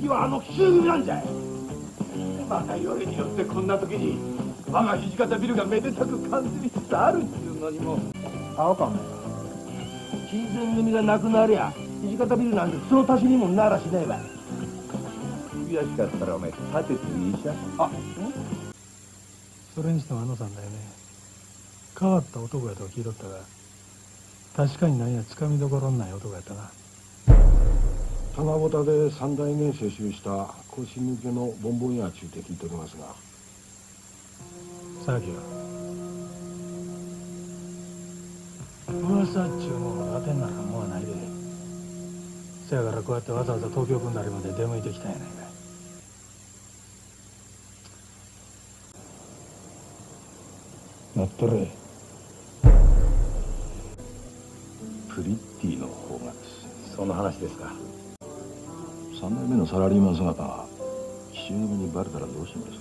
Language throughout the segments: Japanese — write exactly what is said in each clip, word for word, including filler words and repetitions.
敵はあの奇襲組なんじゃい。またよりによってこんな時に我が土方ビルがめでたく完成しつつあるっていうのにも。青かお前新選組がなくなりゃ土方ビルなんてその足しにもならしねえわ。悔しかったらお前立てていいじゃん。あ、 それにしてもあのさんだよね。変わった男やと聞いとったが、確かに何やつかみどころのない男やったな。 棚ぼたで三代目接収した腰抜けのボンボン屋中って聞いておりますが。 さあきは噂っちゅうものが当てんなあかんもんはないで。せやからこうやってわざわざ東京くんなりまで出向いてきたんやないかい。 なっとれ。 プリッティの方がです。その話ですか。 三代目のサラリーマン姿が岸組にバレたらどうします？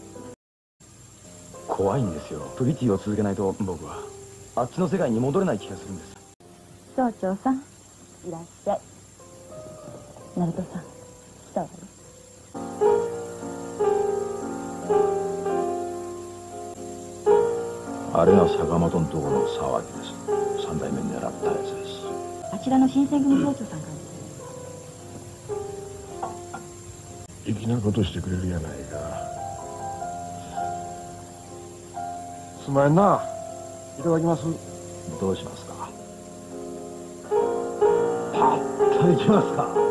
怖いんですよ。プリティを続けないと僕はあっちの世界に戻れない気がするんです。 総長さんいらっしゃい。ナルトさん来たわよ。 あれが坂本のところの騒ぎです。三代目狙ったやつです。 あちらの新選組総長さんからです。 粋なことしてくれるやないか。すまんな。いただきます。どうしますか。パッといきますか。